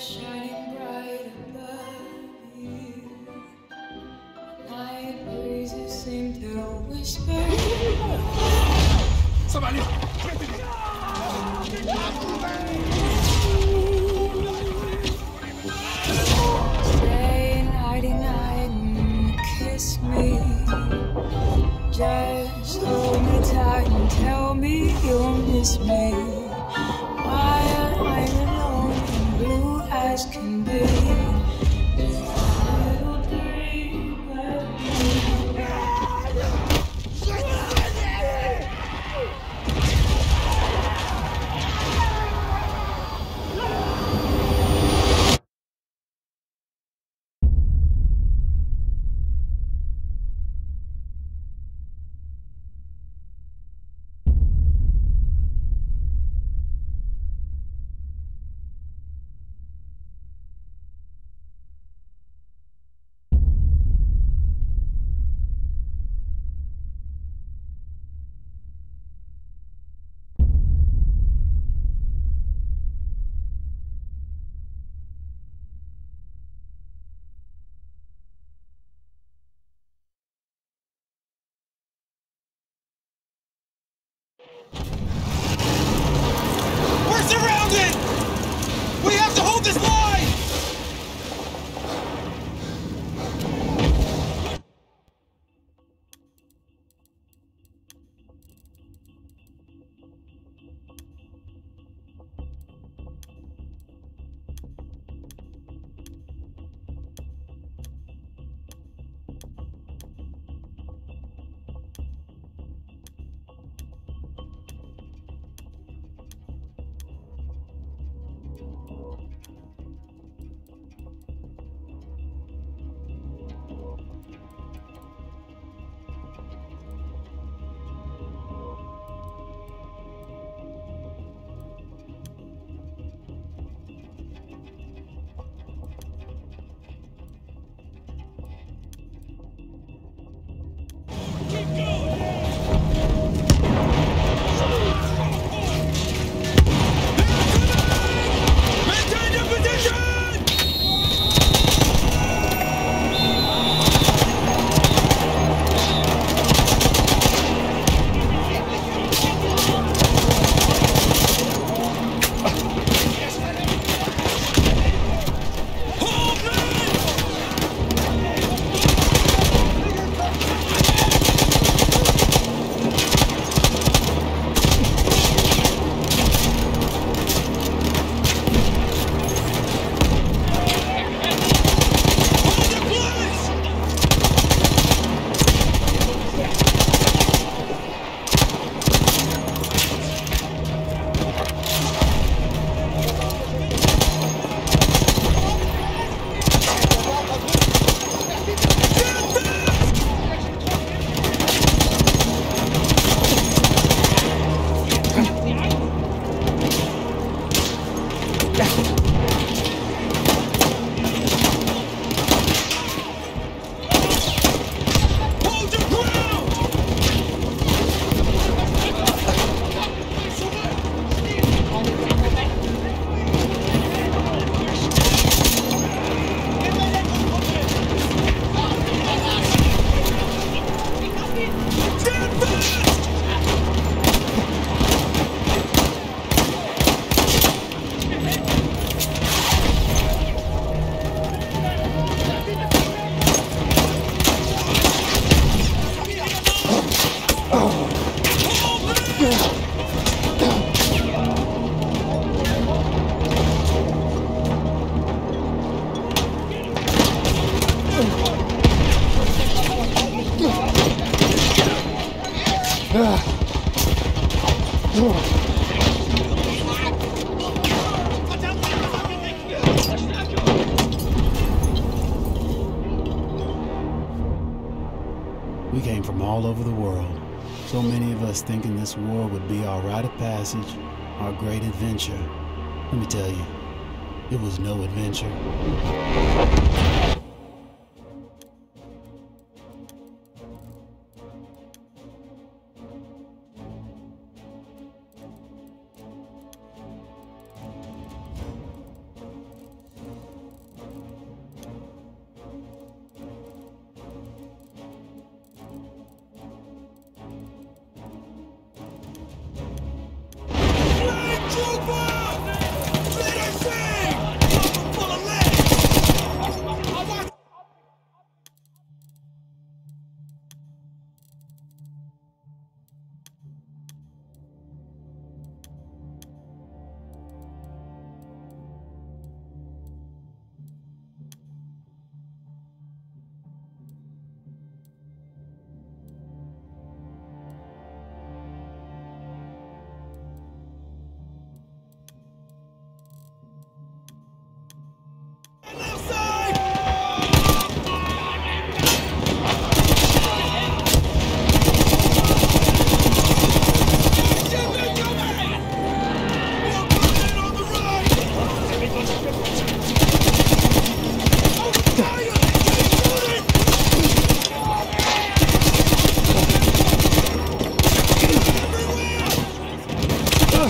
shining bright above you. Night breezes seem to whisper. Somebody! Stay nighty night and kiss me. Just hold me tight and tell me you'll miss me. While I'm alone and blue as can be. Just a little dream of you. We're surrounded! We have to hold this line! Maintain your position! Hold your ground! Stand fast! We came from all over the world. So many of us thinking this war would be our rite of passage, our great adventure. Let me tell you, it was no adventure.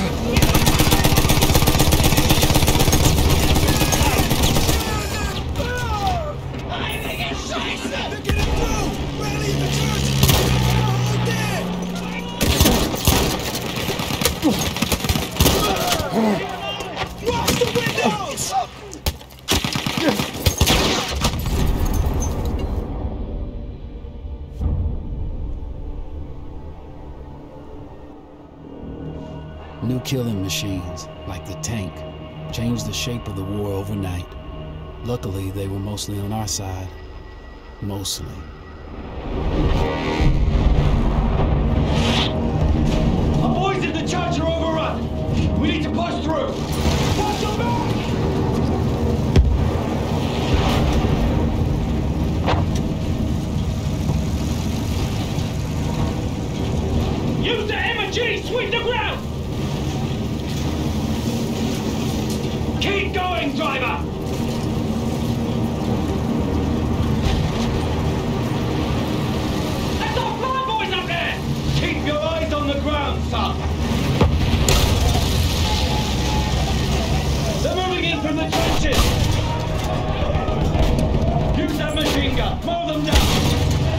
New killing machines, like the tank, changed the shape of the war overnight. Luckily, they were mostly on our side. Mostly. Our boys in the church are overrun! We need to push through! Watch your back! Use the M&G! Sweep the ground! Keep going, driver! That's our fly boys up there! Keep your eyes on the ground, son! They're moving in from the trenches! Use that machine gun! Mow them down!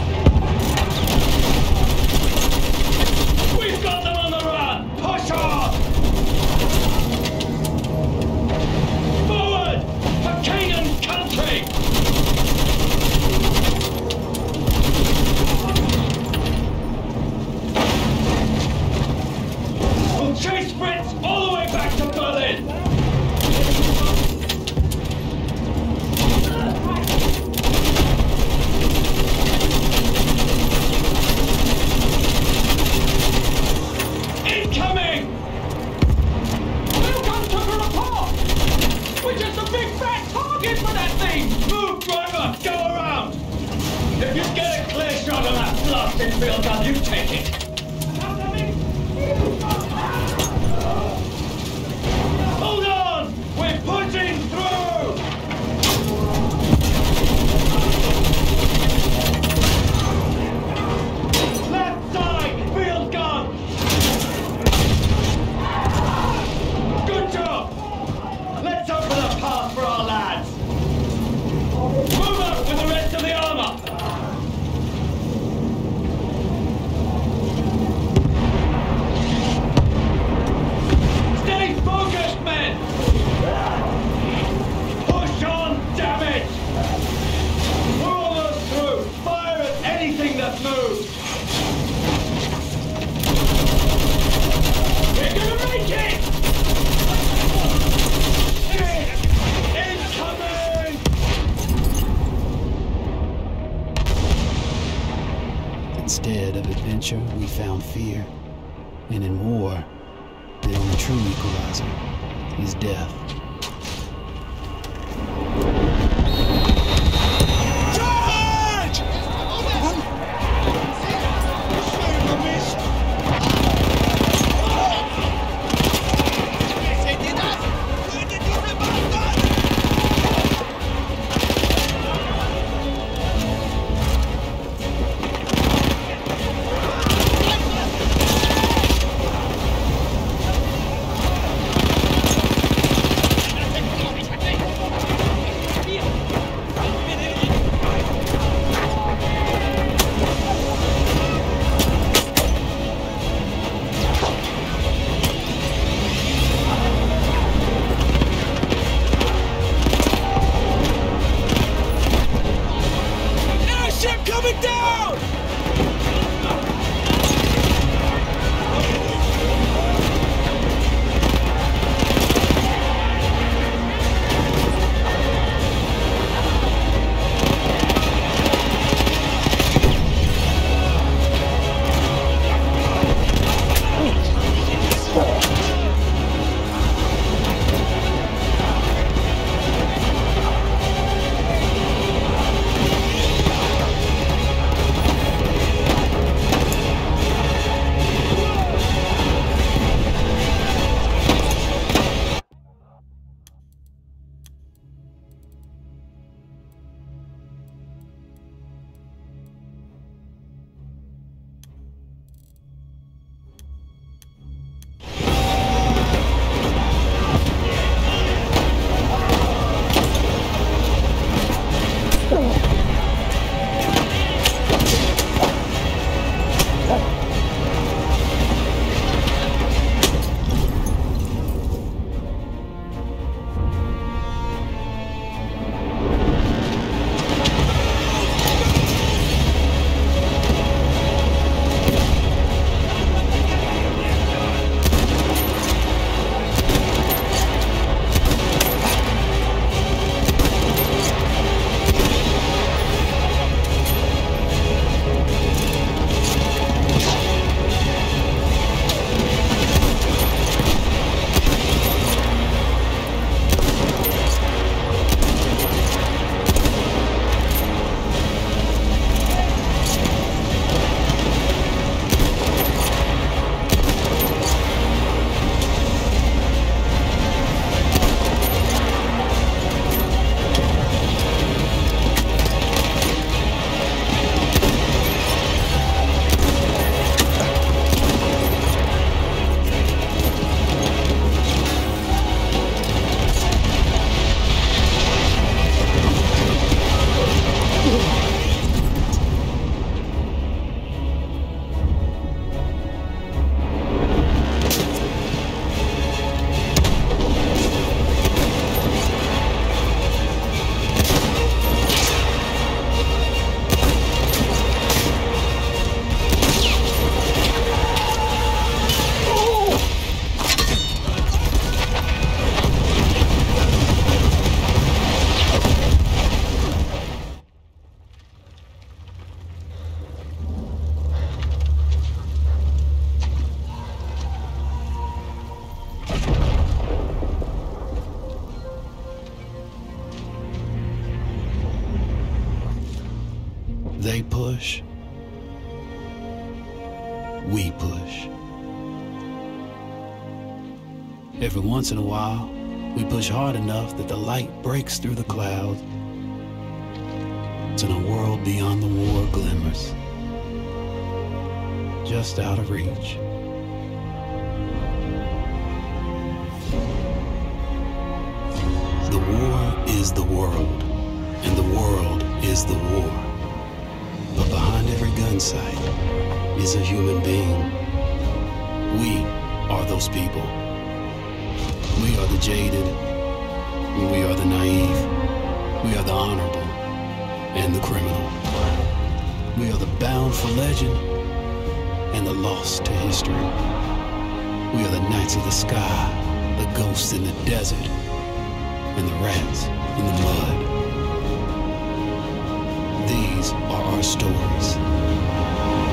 We've got them on the run! Push on! Forward! For Canaan country! We'll chase Fritz all the way back to Berlin! Incoming! Welcome to the report! We're just a big fat target for that thing! Move, driver! Go around! If you get a clear shot of that blasted field gun, you take it! Hold on! We're pushing through! Left side! Field gun! Good job! Let's open a path for our lads! Move up with the rest of the armor! Stay focused, men! Push on, damn it! We're almost through! Fire at anything that moves! We're gonna make it! Incoming! Instead of adventure, we found fear. And in war, the only true equalizer is death. Charge! push, we push. Every once in a while, we push hard enough that the light breaks through the clouds. And a world beyond the war glimmers, just out of reach. The war is the world, and the world is the war. But behind every gun sight is a human being. We are those people. We are the jaded, we are the naive, we are the honorable, and the criminal. We are the bound for legend and the lost to history. We are the knights of the sky, the ghosts in the desert, and the rats in the mud. These are our stories.